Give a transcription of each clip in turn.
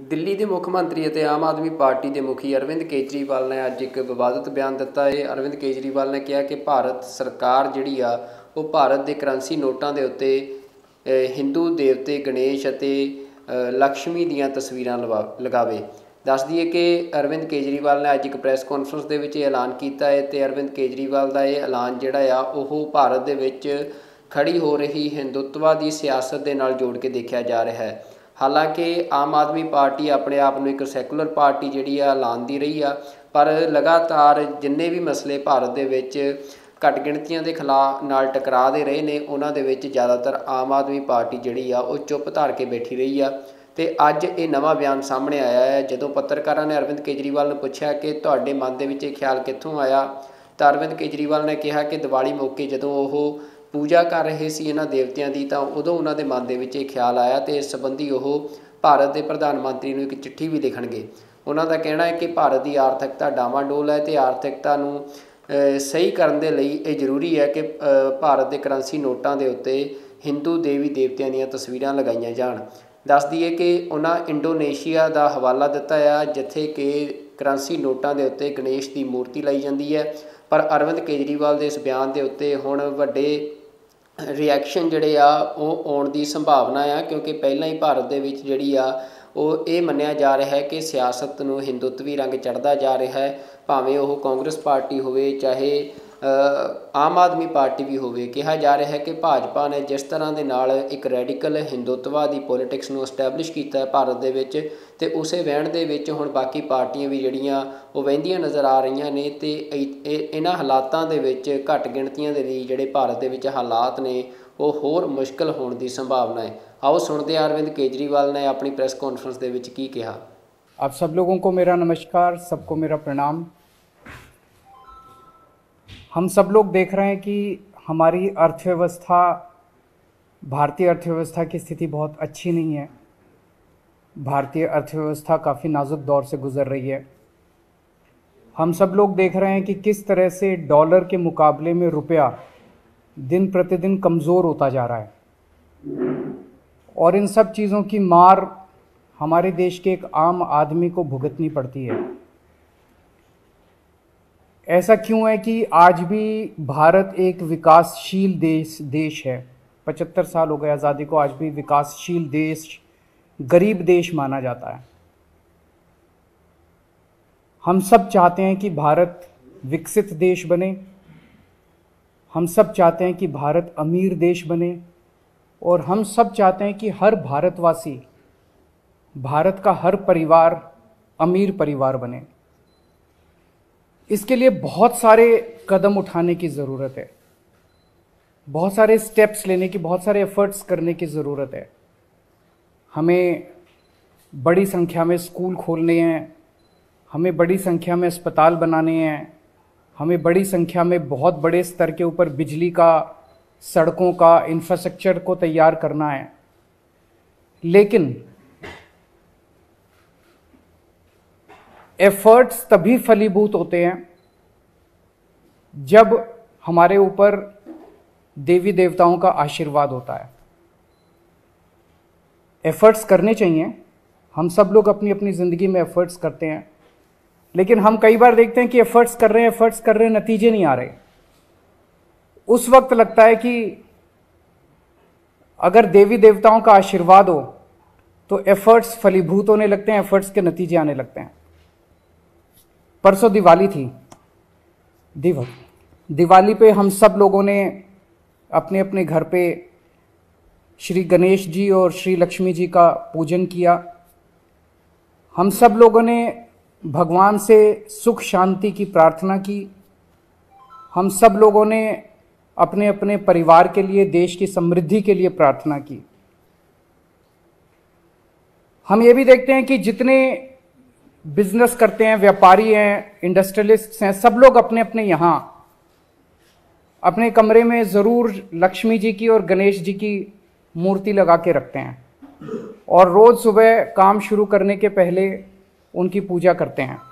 दिल्ली के मुख मंत्री और आम आदमी पार्टी के मुखी अरविंद केजरीवाल ने अज एक विवादित बयान दिता है। अरविंद केजरीवाल ने कहा कि भारत सरकार जिहड़ी आ वो भारत के करंसी नोटां दे उत्ते हिंदू देवते गणेश और लक्ष्मी दीयां तस्वीरां लगावे। दस दईए कि अरविंद केजरीवाल ने अज एक प्रैस कॉन्फ्रेंस के विच ऐलान किया है तो अरविंद केजरीवाल का यह ऐलान जिहड़ा आ वो भारत दे विच खड़ी हो रही हिंदुत्व की सियासत के नाल जोड़ के देखा जा रहा है। हालांकि आम आदमी पार्टी अपने आप में एक सैकुलर पार्टी जी ऐलानती रही आ, पर लगातार जिन्ने भी मसले भारत के विच घट गिणतियों के खिलाफ नाल टकरा दे रहे ने उन्हां दे विच ज़्यादातर आम आदमी पार्टी जिहड़ी आ वो चुप धार के बैठी रही आ। तो अज ये नवा बयान सामने आया है। जदों पत्रकारों ने अरविंद केजरीवाल ने पूछा कि तुहाडे मन दे विच ख्याल कित्थों आया, तो अरविंद केजरीवाल ने कहा कि दिवाली मौके जदों वो पूजा कर रहे सी इन्हां देवतियां दी, तां उदों उन्हां दे मन दे विच इह ख्याल आया तो इस संबंधी वो भारत के प्रधानमंत्री नूं एक चिट्ठी भी लिखणगे। उन्हां दा कहना है कि भारत की आर्थिकता डावाडोल है तो आर्थिकता नूं सही करन दे लई इह जरूरी है कि भारत के करंसी नोटां दे उत्ते हिंदू देवी देवतियां दीयां तस्वीरां लगाईयां जाण। दस दईए कि उन्हां इंडोनेशिया का हवाला दिता है जिथे कि करंसी नोटां दे उत्ते गणेश की मूर्ति लाई जाती है। पर अरविंद केजरीवाल के इस बयान के उत्ते हुण वड्डे रिएक्शन जिहड़े आ वो आउण दी संभावना आ, क्योंकि पहलां ही भारत दे विच जिहड़ी आ वो ये मन्निया जा रहा है कि सियासत नूं हिंदुत्वी रंग चढ़दा जा रहा है। भावें वो कांग्रेस पार्टी होवे चाहे आम आदमी पार्टी भी होवे, कहा जा रहा है कि भाजपा ने जिस तरह के नाल एक रैडिकल हिंदुत्व की पॉलिटिक्स नूं एस्टैबलिश किया है भारत दे विच, ते उसे वहण दे विच हुण बाकी पार्टियां भी जिहड़ियां वो वहिंदियां नज़र आ रही ने। ते इन्हां हालातां दे विच घट गिणतियां दे लई जिहड़े भारत दे विच हालात ने वो होर मुश्किल होने की संभावना है। आओ सुनते हैं अरविंद केजरीवाल ने अपनी प्रैस कॉन्फ्रेंस दे विच की कहा। आप सब लोगों को मेरा नमस्कार, सबको मेरा प्रणाम। हम सब लोग देख रहे हैं कि हमारी अर्थव्यवस्था, भारतीय अर्थव्यवस्था की स्थिति बहुत अच्छी नहीं है। भारतीय अर्थव्यवस्था काफ़ी नाजुक दौर से गुजर रही है। हम सब लोग देख रहे हैं कि किस तरह से डॉलर के मुकाबले में रुपया दिन प्रतिदिन कमज़ोर होता जा रहा है, और इन सब चीज़ों की मार हमारे देश के एक आम आदमी को भुगतनी पड़ती है। ऐसा क्यों है कि आज भी भारत एक विकासशील देश है। 75 साल हो गए आज़ादी को, आज भी विकासशील देश, गरीब देश माना जाता है। हम सब चाहते हैं कि भारत विकसित देश बने, हम सब चाहते हैं कि भारत अमीर देश बने, और हम सब चाहते हैं कि हर भारतवासी, भारत का हर परिवार अमीर परिवार बने। इसके लिए बहुत सारे कदम उठाने की ज़रूरत है, बहुत सारे स्टेप्स लेने की, बहुत सारे एफर्ट्स करने की ज़रूरत है। हमें बड़ी संख्या में स्कूल खोलने हैं, हमें बड़ी संख्या में अस्पताल बनाने हैं, हमें बड़ी संख्या में बहुत बड़े स्तर के ऊपर बिजली का, सड़कों का इंफ्रास्ट्रक्चर को तैयार करना है। लेकिन एफर्ट्स तभी फलीभूत होते हैं जब हमारे ऊपर देवी देवताओं का आशीर्वाद होता है। एफर्ट्स करने चाहिए, हम सब लोग अपनी अपनी ज़िंदगी में एफर्ट्स करते हैं, लेकिन हम कई बार देखते हैं कि एफर्ट्स कर रहे हैं, नतीजे नहीं आ रहे। उस वक्त लगता है कि अगर देवी देवताओं का आशीर्वाद हो तो एफर्ट्स फलीभूत होने लगते हैं, एफर्ट्स के नतीजे आने लगते हैं। परसों दिवाली थी। दिवाली पे हम सब लोगों ने अपने अपने घर पे श्री गणेश जी और श्री लक्ष्मी जी का पूजन किया। हम सब लोगों ने भगवान से सुख शांति की प्रार्थना की। हम सब लोगों ने अपने अपने परिवार के लिए, देश की समृद्धि के लिए प्रार्थना की। हम ये भी देखते हैं कि जितने बिजनेस करते हैं, व्यापारी हैं, इंडस्ट्रियलिस्ट्स हैं, सब लोग अपने अपने यहाँ अपने कमरे में ज़रूर लक्ष्मी जी की और गणेश जी की मूर्ति लगा के रखते हैं, और रोज़ सुबह काम शुरू करने के पहले उनकी पूजा करते हैं।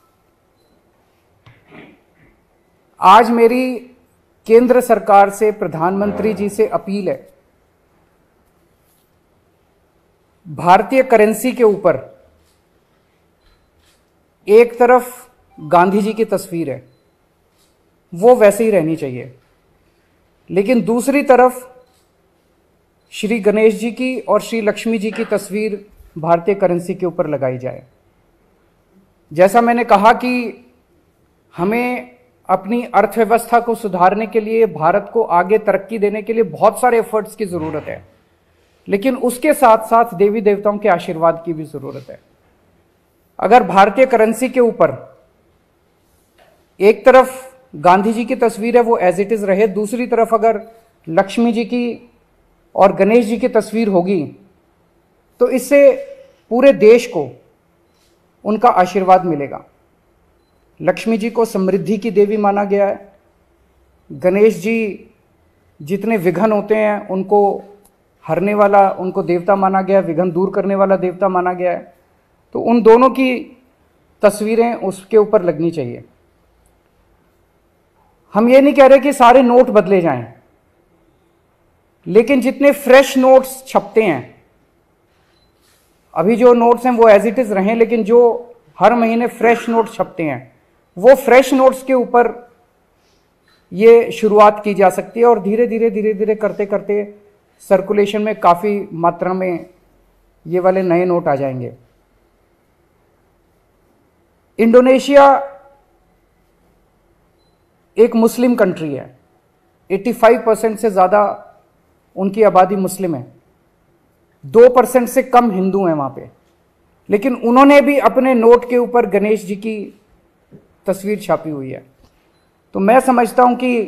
आज मेरी केंद्र सरकार से, प्रधानमंत्री जी से अपील है, भारतीय करेंसी के ऊपर एक तरफ गांधी जी की तस्वीर है, वो वैसे ही रहनी चाहिए, लेकिन दूसरी तरफ श्री गणेश जी की और श्री लक्ष्मी जी की तस्वीर भारतीय करेंसी के ऊपर लगाई जाए। जैसा मैंने कहा कि हमें अपनी अर्थव्यवस्था को सुधारने के लिए, भारत को आगे तरक्की देने के लिए बहुत सारे एफर्ट्स की ज़रूरत है, लेकिन उसके साथ साथ देवी देवताओं के आशीर्वाद की भी ज़रूरत है। अगर भारतीय करेंसी के ऊपर एक तरफ गांधी जी की तस्वीर है, वो एज इट इज़ रहे, दूसरी तरफ अगर लक्ष्मी जी की और गणेश जी की तस्वीर होगी, तो इससे पूरे देश को उनका आशीर्वाद मिलेगा। लक्ष्मी जी को समृद्धि की देवी माना गया है, गणेश जी जितने विघ्न होते हैं उनको हरने वाला, उनको देवता माना गया है, विघ्न दूर करने वाला देवता माना गया है। तो उन दोनों की तस्वीरें उसके ऊपर लगनी चाहिए। हम ये नहीं कह रहे कि सारे नोट बदले जाएं, लेकिन जितने फ्रेश नोट्स छपते हैं, अभी जो नोट्स हैं वो एज इट इज रहें, लेकिन जो हर महीने फ्रेश नोट्स छपते हैं, वो फ्रेश नोट्स के ऊपर ये शुरुआत की जा सकती है और धीरे धीरे करते करते सर्कुलेशन में काफ़ी मात्रा में ये वाले नए नोट आ जाएंगे। इंडोनेशिया एक मुस्लिम कंट्री है, 85% से ज़्यादा उनकी आबादी मुस्लिम है, 2% से कम हिंदू हैं वहाँ पे, लेकिन उन्होंने भी अपने नोट के ऊपर गणेश जी की तस्वीर छापी हुई है। तो मैं समझता हूँ कि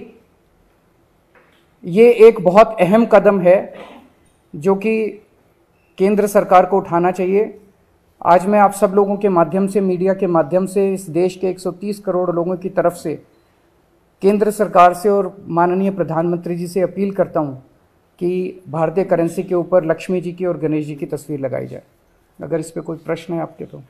ये एक बहुत अहम कदम है जो कि केंद्र सरकार को उठाना चाहिए। आज मैं आप सब लोगों के माध्यम से, मीडिया के माध्यम से, इस देश के 130 करोड़ लोगों की तरफ से केंद्र सरकार से और माननीय प्रधानमंत्री जी से अपील करता हूँ कि भारतीय करेंसी के ऊपर लक्ष्मी जी की और गणेश जी की तस्वीर लगाई जाए। अगर इस पे कोई प्रश्न है आपके तो।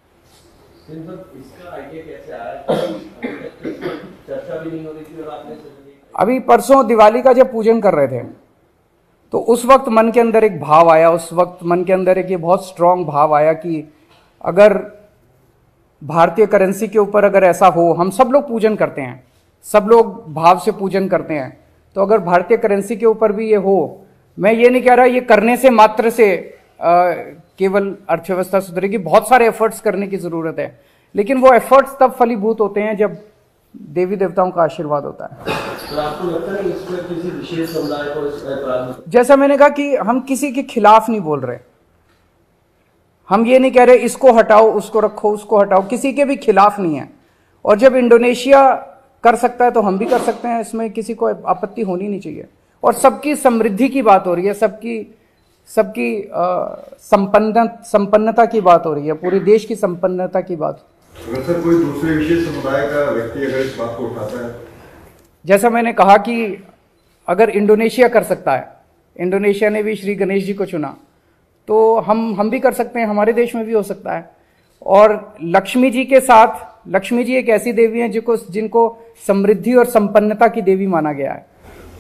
इसका आइडिया कैसे आया? चर्चा भी नहीं हो रही थी और आपने अभी परसों दिवाली का जब पूजन कर रहे थे तो उस वक्त मन के अंदर एक भाव आया, उस वक्त मन के अंदर एक ये बहुत स्ट्रांग भाव आया कि अगर भारतीय करेंसी के ऊपर अगर ऐसा हो, हम सब लोग पूजन करते हैं, सब लोग भाव से पूजन करते हैं, तो अगर भारतीय करेंसी के ऊपर भी ये हो, मैं ये नहीं कह रहा ये करने से मात्र से केवल अर्थव्यवस्था सुधरेगी, बहुत सारे एफर्ट्स करने की ज़रूरत है, लेकिन वो एफर्ट्स तब फलीभूत होते हैं जब देवी देवताओं का आशीर्वाद होता है। तो आपको लगता है इसमें किसी विशेष समुदाय को, जैसा मैंने कहा कि हम किसी के खिलाफ नहीं बोल रहे, हम ये नहीं कह रहे इसको हटाओ, उसको रखो, उसको हटाओ, किसी के भी खिलाफ नहीं है। और जब इंडोनेशिया कर सकता है तो हम भी कर सकते हैं, इसमें किसी को आपत्ति होनी नहीं चाहिए। और सबकी समृद्धि की बात हो रही है, सबकी संपन्नता की बात हो रही है, पूरे देश की संपन्नता की बात। अगर सर कोई दूसरे विशेष समुदाय का व्यक्ति अगर इस बात को उठाता है, जैसा मैंने कहा कि अगर इंडोनेशिया कर सकता है, इंडोनेशिया ने भी श्री गणेश जी को चुना, तो हम भी कर सकते हैं, हमारे देश में भी हो सकता है। और लक्ष्मी जी के साथ, लक्ष्मी जी एक ऐसी देवी हैं जिनको समृद्धि और संपन्नता की देवी माना गया है।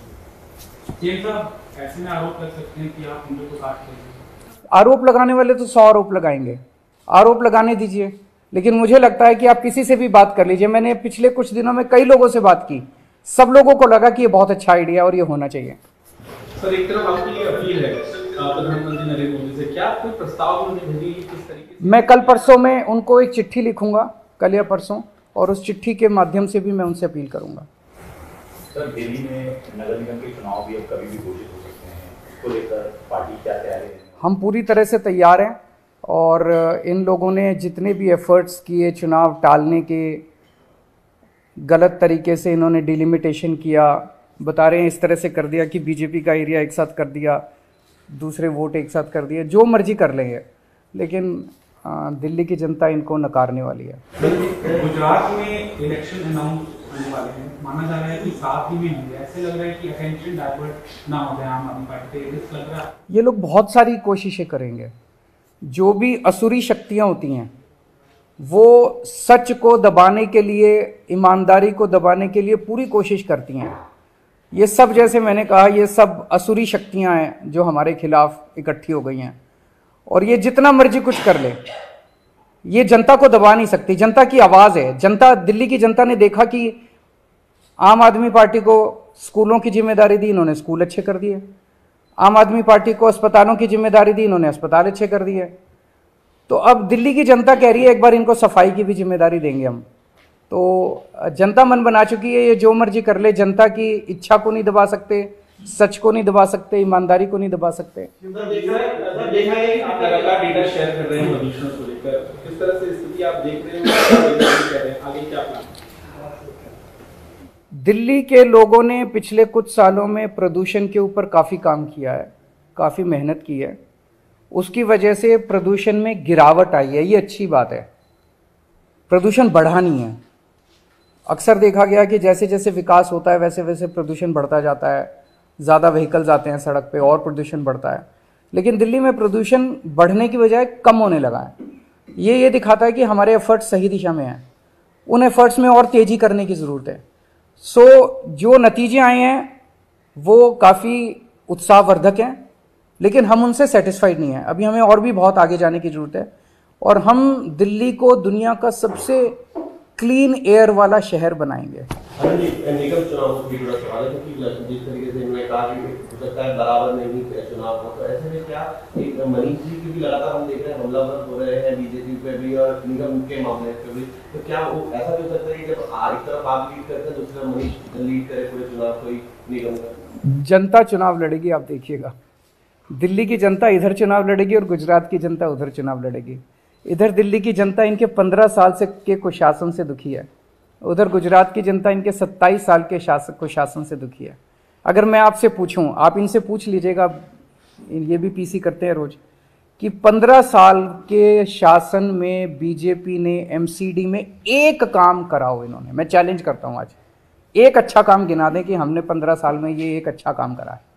ऐसे में आरोप लग सकते हैं कि आप हिंदू को काट रहे हैं। आरोप लगाने वाले तो 100 आरोप लगाएंगे, आरोप लगाने दीजिए, लेकिन मुझे लगता है कि आप किसी से भी बात कर लीजिए। मैंने पिछले कुछ दिनों में कई लोगों से बात की, सब लोगों को लगा कि ये बहुत अच्छा आइडिया और ये होना चाहिए। सर, एक तरफ आपकी ये अपील है प्रधानमंत्री नरेंद्र मोदी से, क्या कोई प्रस्ताव उन्होंने भेजी किस तरीके से? मैं कल परसों में उनको एक चिट्ठी लिखूंगा, कल या परसों, और उस चिट्ठी के माध्यम से भी मैं उनसे अपील करूंगा। सर, दिल्ली में नगर निगम के चुनाव भी अब कभी भी घोषित हो सकते हैं, इसको लेकर पार्टी क्या तैयारी है? हम पूरी तरह से तैयार हैं और इन लोगों ने जितने भी एफर्ट्स किए चुनाव टालने के, गलत तरीके से इन्होंने डिलिमिटेशन किया, बता रहे हैं इस तरह से कर दिया कि बीजेपी का एरिया एक साथ कर दिया, दूसरे वोट एक साथ कर दिए, जो मर्जी कर लेंगे, लेकिन दिल्ली की जनता इनको नकारने वाली है। गुजरात में इलेक्शन अनाउंस होने वाले हैं, माना जा रहा है कि 7 ही में होंगे, ऐसे लग रहा है कि अटेंशन डाइवर्ट ना हो जाए आम आदमी पार्टी पे, रिस्क लग रहा है। ये लोग बहुत सारी कोशिशें करेंगे, जो भी असुरी शक्तियां होती हैं वो सच को दबाने के लिए, ईमानदारी को दबाने के लिए पूरी कोशिश करती हैं। ये सब, जैसे मैंने कहा, ये सब असुरी शक्तियां हैं जो हमारे खिलाफ इकट्ठी हो गई हैं, और ये जितना मर्जी कुछ कर ले, ये जनता को दबा नहीं सकती, जनता की आवाज़ है। जनता, दिल्ली की जनता ने देखा कि आम आदमी पार्टी को स्कूलों की जिम्मेदारी दी, इन्होंने स्कूल अच्छे कर दिए। आम आदमी पार्टी को अस्पतालों की जिम्मेदारी दी, इन्होंने अस्पताल अच्छे कर दिए। तो अब दिल्ली की जनता कह रही है एक बार इनको सफाई की भी जिम्मेदारी देंगे हम। तो जनता मन बना चुकी है, ये जो मर्जी कर ले, जनता की इच्छा को नहीं दबा सकते, सच को नहीं दबा सकते, ईमानदारी को नहीं दबा सकते। देखा है कि आप लगातार डेटा शेयर कर रहे हैं प्रदूषण को लेकर, किस तरह से स्थिति आप देख रहे हैं, आगे क्या प्लान? दिल्ली के लोगों ने पिछले कुछ सालों में प्रदूषण के ऊपर काफ़ी काम किया है, काफ़ी मेहनत की है। उसकी वजह से प्रदूषण में गिरावट आई है, ये अच्छी बात है। प्रदूषण बढ़ा नहीं है। अक्सर देखा गया कि जैसे जैसे विकास होता है वैसे वैसे प्रदूषण बढ़ता जाता है, ज़्यादा व्हीकल्स आते हैं सड़क पे और प्रदूषण बढ़ता है। लेकिन दिल्ली में प्रदूषण बढ़ने की बजाय कम होने लगा है। ये दिखाता है कि हमारे एफर्ट्स सही दिशा में हैं। उन एफर्ट्स में और तेज़ी करने की ज़रूरत है। जो नतीजे आए हैं वो काफ़ी उत्साहवर्धक हैं, लेकिन हम उनसे सेटिस्फाइड नहीं हैं। अभी हमें और भी बहुत आगे जाने की ज़रूरत है और हम दिल्ली को दुनिया का सबसे क्लीन एयर वाला शहर बनाएंगे। निगम चुनाव को भी बड़ा सवाल है, क्योंकि जिस तरीके से इन्होंने कहा कि हो सकता है बराबर नहीं चुनाव हो, तो ऐसे में क्या मनीष जी की भी लगातार हम देख रहे हैं हमलावर हो रहे हैं बीजेपी पे भी और निगम के मामले पे भी, तो क्या वो ऐसा भी हो सकता है कि जब एक तरफ आप लीड करते हैं दूसरी तरफ मनीष लीड करे पूरे चुनाव कोई निगम का? जनता चुनाव लड़ेगी, आप देखिएगा। दिल्ली की जनता इधर चुनाव लड़ेगी और गुजरात की जनता उधर चुनाव लड़ेगी। इधर दिल्ली की जनता इनके 15 साल से के कुशासन से दुखी है, उधर गुजरात की जनता इनके 27 साल के कुशासन से दुखी है। अगर मैं आपसे पूछूं, आप इनसे पूछ लीजिएगा, ये भी पीसी करते हैं रोज, कि 15 साल के शासन में बीजेपी ने एमसीडी में एक काम करा हो इन्होंने, मैं चैलेंज करता हूं आज, एक अच्छा काम गिना दें कि हमने 15 साल में ये एक अच्छा काम करा है।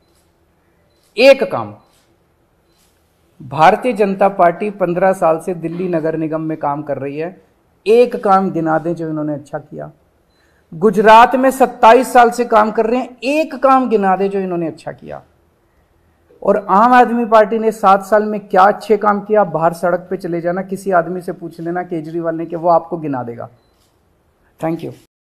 एक काम। भारतीय जनता पार्टी 15 साल से दिल्ली नगर निगम में काम कर रही है, एक काम गिना दें जो इन्होंने अच्छा किया। गुजरात में 27 साल से काम कर रहे हैं, एक काम गिना दें जो इन्होंने अच्छा किया। और आम आदमी पार्टी ने 7 साल में क्या अच्छे काम किया, बाहर सड़क पे चले जाना, किसी आदमी से पूछ लेना केजरीवाल ने, कि वो आपको गिना देगा। Thank you.